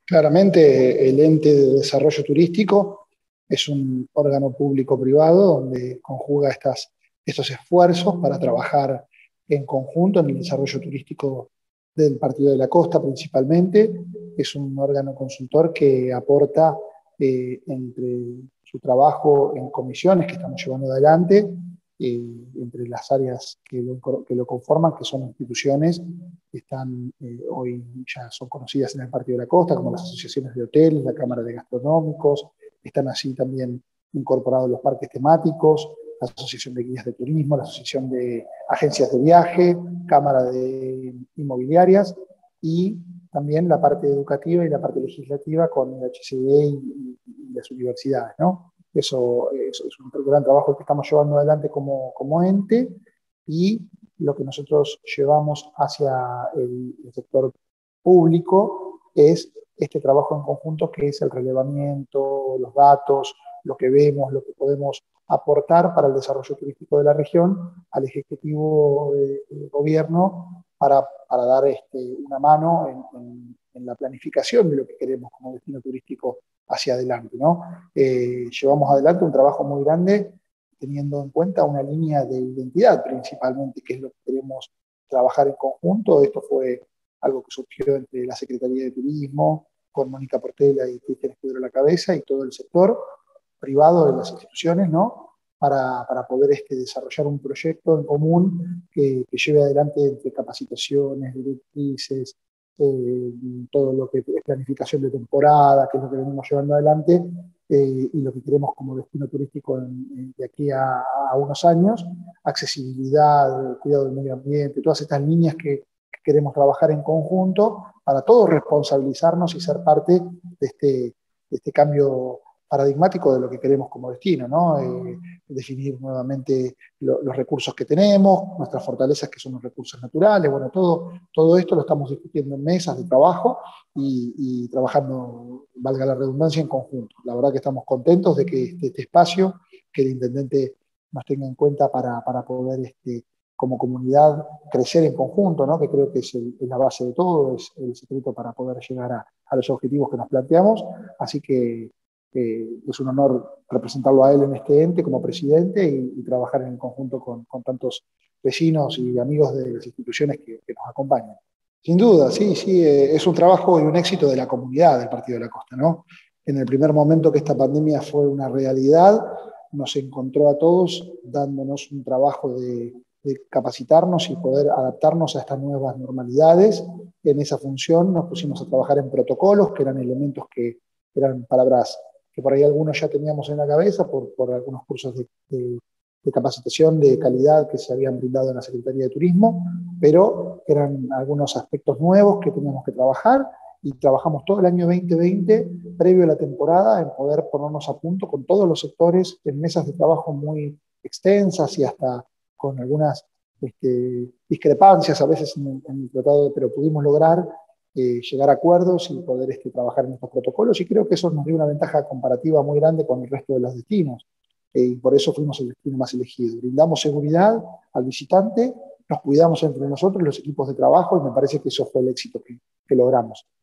Claramente el ente de desarrollo turístico es un órgano público-privado donde conjuga estos esfuerzos para trabajar en conjunto en el desarrollo turístico del Partido de la Costa principalmente. Es un órgano consultor que aporta entre su trabajo en comisiones que estamos llevando adelante, entre las áreas que lo conforman, que son instituciones que están hoy ya son conocidas en el Partido de la Costa, como las asociaciones de hoteles, la Cámara de Gastronómicos, están así también incorporados los parques temáticos, la Asociación de Guías de Turismo, la Asociación de Agencias de Viaje, Cámara de Inmobiliarias y también la parte educativa y la parte legislativa con el HCD y las universidades, ¿no? Eso es un gran trabajo que estamos llevando adelante como ente y lo que nosotros llevamos hacia el sector público es este trabajo en conjunto que es el relevamiento, los datos, lo que vemos, lo que podemos aportar para el desarrollo turístico de la región al Ejecutivo de Gobierno para dar una mano en la planificación de lo que queremos como destino turístico hacia adelante, ¿no? Llevamos adelante un trabajo muy grande teniendo en cuenta una línea de identidad principalmente, que es lo que queremos trabajar en conjunto. Esto fue algo que surgió entre la Secretaría de Turismo, con Mónica Portela y Cristian Escudero a la cabeza, y todo el sector privado de las instituciones, ¿no? Para poder desarrollar un proyecto en común que lleve adelante entre capacitaciones, directrices, todo lo que es planificación de temporada, que es lo que venimos llevando adelante, y lo que queremos como destino turístico de aquí a unos años, accesibilidad, cuidado del medio ambiente, todas estas líneas que queremos trabajar en conjunto para todos responsabilizarnos y ser parte de este cambio paradigmático de lo que queremos como destino, ¿no? Definir nuevamente los recursos que tenemos, nuestras fortalezas que son los recursos naturales, bueno, todo esto lo estamos discutiendo en mesas de trabajo y trabajando, valga la redundancia, en conjunto. La verdad que estamos contentos de que este espacio, que el intendente nos tenga en cuenta para poder como comunidad crecer en conjunto, ¿no? Que creo que es la base de todo, es el secreto para poder llegar a los objetivos que nos planteamos. Así que es un honor representarlo a él en este ente como presidente y trabajar en conjunto con tantos vecinos y amigos de las instituciones que nos acompañan. Sin duda, sí, sí, es un trabajo y un éxito de la comunidad del Partido de la Costa, ¿no? En el primer momento que esta pandemia fue una realidad, nos encontró a todos dándonos un trabajo de capacitarnos y poder adaptarnos a estas nuevas normalidades. En esa función nos pusimos a trabajar en protocolos, que eran elementos que eran palabras que por ahí algunos ya teníamos en la cabeza por algunos cursos de capacitación de calidad que se habían brindado en la Secretaría de Turismo, pero eran algunos aspectos nuevos que teníamos que trabajar y trabajamos todo el año 2020, previo a la temporada, en poder ponernos a punto con todos los sectores en mesas de trabajo muy extensas y hasta con algunas discrepancias a veces en el tratado, pero pudimos lograr llegar a acuerdos y poder trabajar en estos protocolos, y creo que eso nos dio una ventaja comparativa muy grande con el resto de los destinos, y por eso fuimos el destino más elegido. Brindamos seguridad al visitante, nos cuidamos entre nosotros, los equipos de trabajo, y me parece que eso fue el éxito que logramos.